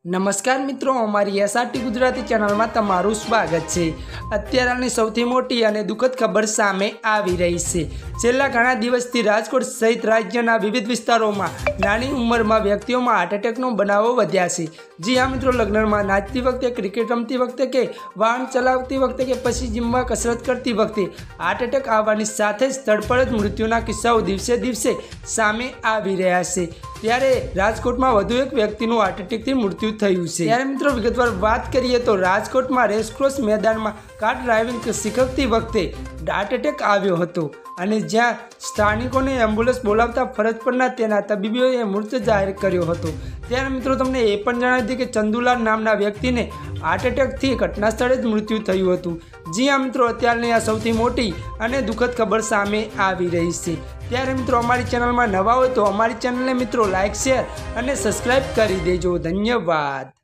नमस्कार मित्रों, अमारी एसआरटी गुजराती चैनल में तमारुं स्वागत है। अत्याરની સૌથી મોટી અને દુઃખદ ખબર સામે આવી રહી છે। છેલ્લા ઘણા દિવસથી રાજકોટ સહિત રાજ્યના વિવિધ વિસ્તારોમાં નાની ઉંમરમાં વ્યક્તિઓમાં હાર્ટ એટેકનો બનાવો વધ્યા છે। જી હા મિત્રો, લગ્નમાં નાચતી વખતે, ક્રિકેટ રમતી વખતે કે વાહન ચલાવતી વખતે કે પછી જીમમાં કસરત કરતી વખતે હાર્ટ એટેક આવવાની સાથે જ તડપડ મૃત્યુના કિસ્સાઓ દિવસે દિવસે સામે આવી રહ્યા છે। ત્યારે રાજકોટમાં વધુ એક વ્યક્તિનું હાર્ટ એટેકથી મૃત્યુ થયું છે। ત્યારે મિત્રો વિગતવાર વાત કરીએ તો રાજકોટમાં રેસક્રોસ મેદાનમાં કાર ડ્રાઇવિંગ શીખવતી વખતે હાર્ટ એટેક આવ્યો હતો અને જ્યાં સ્થાનિકોને એમ્બ્યુલન્સ બોલાવતા ફરજ પરના તેના તબીબોએ મૃત જાહેર કર્યો હતો। ત્યારે મિત્રો તમને એ પણ જણાવી દઈએ કે ચંદુલાલ નામના વ્યક્તિને હાર્ટ એટેકથી ઘટના સ્થળે જ મૃત્યુ થયું હતું। જી હા મિત્રો, અત્યારની આ સૌથી મોટી અને દુઃખદ ખબર સામે આવી રહી છે। ત્યારે મિત્રો અમારી ચેનલમાં નવા હોય તો અમારી ચેનલને મિત્રો લાઇક, શેર અને સબસ્ક્રાઈબ કરી દેજો। ધન્યવાદ।